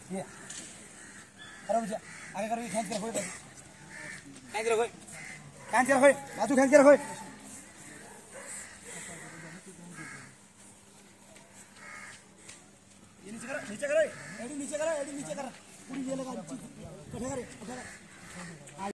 ये करो मुझे आगे करो, ये खींच के रखो, खींच रखो, खींच रखो, बाजू खींच रखो। ये नीचे करो, नीचे करो, एडी नीचे करो, एडी नीचे करो, पूरी ये लगा नीचे, उठा करे, उठा करे।